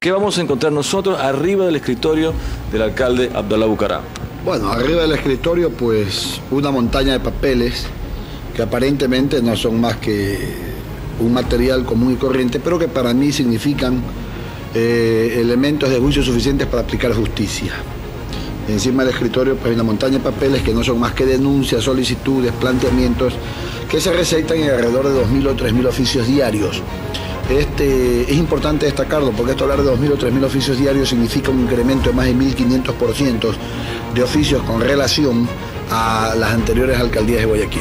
¿Qué vamos a encontrar nosotros arriba del escritorio del alcalde Abdalá Bucaram? Bueno, arriba del escritorio, pues, una montaña de papeles que aparentemente no son más que un material común y corriente, pero que para mí significan elementos de juicio suficientes para aplicar justicia. Encima del escritorio, pues, hay una montaña de papeles que no son más que denuncias, solicitudes, planteamientos que se recetan en alrededor de 2.000 o 3.000 oficios diarios. Es importante destacarlo porque esto, hablar de 2.000 o 3.000 oficios diarios, significa un incremento de más de 1.500% de oficios con relación a las anteriores alcaldías de Guayaquil.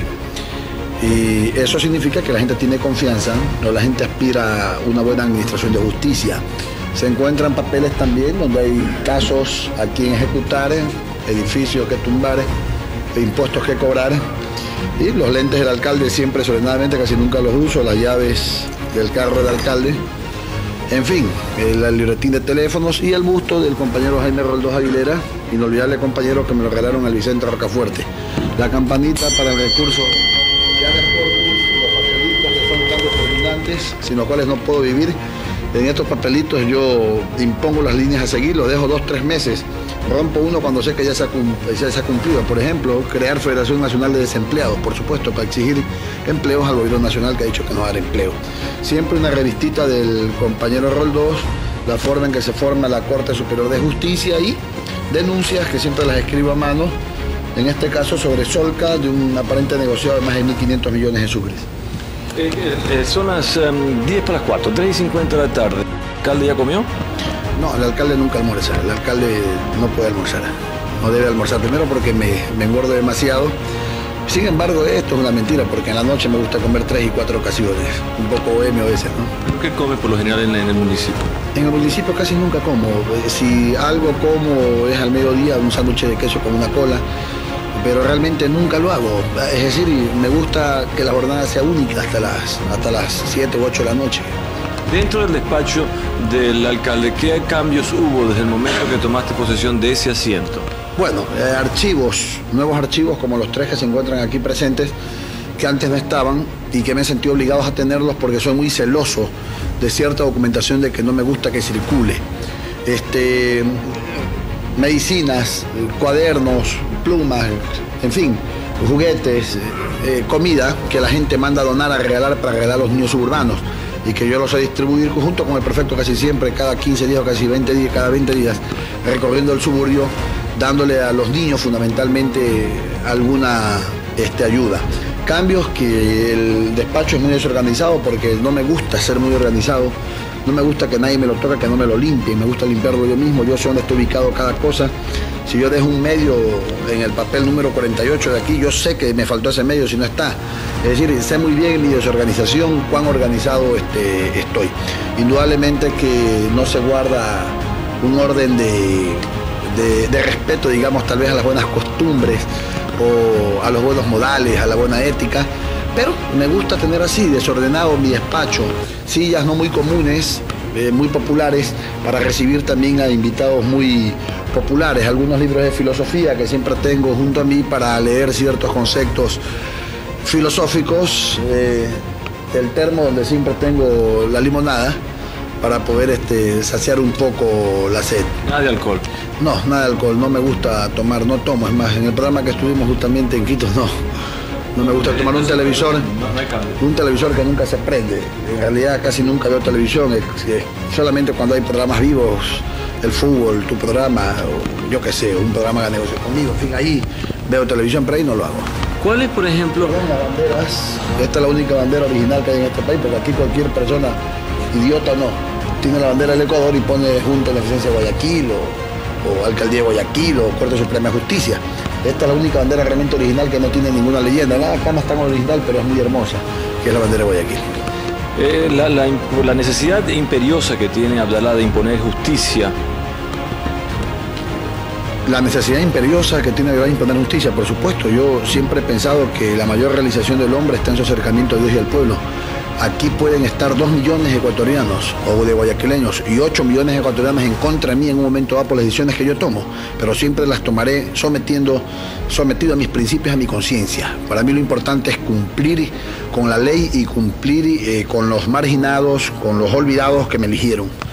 Y eso significa que la gente tiene confianza, o la gente aspira a una buena administración de justicia. Se encuentran papeles también donde hay casos a quien ejecutar, edificios que tumbar, impuestos que cobrar, y los lentes del alcalde siempre desordenadamente, casi nunca los uso, las llaves del carro del alcalde, en fin, el libretín de teléfonos y el busto del compañero Jaime Roldós Aguilera, inolvidable compañero que me lo regalaron al Vicente Rocafuerte. La campanita para el recurso ya de los papelitos que son tan determinantes, sin los cuales no puedo vivir. En estos papelitos yo impongo las líneas a seguir, los dejo 2 o 3 meses, rompo uno cuando sé que ya se ha cumplido. Por ejemplo, crear Federación Nacional de Desempleados, por supuesto, para exigir empleos al gobierno nacional que ha dicho que no va a dar empleo. Siempre una revistita del compañero Roldós, la forma en que se forma la Corte Superior de Justicia y denuncias que siempre las escribo a mano, en este caso sobre Solca, de un aparente negociado de más de 1.500 millones de sucres. Son las 10 para las 4, 3:50 de la tarde. ¿El alcalde ya comió? No, el alcalde nunca almuerza. El alcalde no puede almorzar. No debe almorzar, primero porque me engordo demasiado. Sin embargo, esto es una mentira, porque en la noche me gusta comer 3 y 4 ocasiones. Un poco bohemio a veces, ¿no? ¿Qué come por lo general en el municipio? En el municipio casi nunca como. Si algo como es al mediodía, un sándwich de queso con una cola, pero realmente nunca lo hago. Es decir, me gusta que la jornada sea única hasta las 7 u 8 de la noche. Dentro del despacho del alcalde, ¿qué cambios hubo desde el momento que tomaste posesión de ese asiento? Bueno, nuevos archivos como los 3 que se encuentran aquí presentes, que antes no estaban y que me he sentido obligado a tenerlos porque soy muy celoso de cierta documentación de que no me gusta que circule. Medicinas, cuadernos, plumas, en fin, juguetes, comida que la gente manda a donar, a regalar para regalar a los niños suburbanos y que yo los sé distribuir junto con el prefecto casi siempre, cada 15 días o casi 20 días, cada 20 días, recorriendo el suburbio, dándole a los niños fundamentalmente alguna ayuda. Cambios que el despacho es muy desorganizado porque no me gusta ser muy organizado. No me gusta que nadie me lo toque, que no me lo limpie, me gusta limpiarlo yo mismo, yo sé dónde está ubicado cada cosa. Si yo dejo un medio en el papel número 48 de aquí, yo sé que me faltó ese medio si no está. Es decir, sé muy bien en mi desorganización cuán organizado estoy. Indudablemente que no se guarda un orden de respeto, digamos, tal vez a las buenas costumbres o a los buenos modales, a la buena ética. Pero me gusta tener así, desordenado mi despacho, sillas no muy comunes, muy populares, para recibir también a invitados muy populares, algunos libros de filosofía que siempre tengo junto a mí para leer ciertos conceptos filosóficos, el termo donde siempre tengo la limonada para poder saciar un poco la sed. ¿Nada de alcohol? No, nada de alcohol, no me gusta tomar, no tomo, es más, en el programa que estuvimos justamente en Quito, no me gusta tomar un televisor que nunca se prende. En realidad casi nunca veo televisión, solamente cuando hay programas vivos, el fútbol, tu programa, o yo qué sé, un programa de negocio conmigo, en fin, ahí veo televisión, pero ahí no lo hago. ¿Cuál es, por ejemplo? Las banderas, esta es la única bandera original que hay en este país, porque aquí cualquier persona, idiota no, tiene la bandera del Ecuador y pone junto a la Presidencia de Guayaquil, o Alcaldía de Guayaquil, o Corte Suprema de Justicia. Esta es la única bandera realmente original que no tiene ninguna leyenda. Nada acá no es tan original, pero es muy hermosa, que es la bandera de Guayaquil. La necesidad imperiosa que tiene Abdalá de imponer justicia. La necesidad imperiosa que tiene de imponer justicia, por supuesto. Yo siempre he pensado que la mayor realización del hombre está en su acercamiento a Dios y al pueblo. Aquí pueden estar 2 millones de ecuatorianos o de guayaquileños y 8 millones de ecuatorianos en contra de mí en un momento dado por las decisiones que yo tomo, pero siempre las tomaré sometido a mis principios, a mi conciencia. Para mí lo importante es cumplir con la ley y cumplir con los marginados, con los olvidados que me eligieron.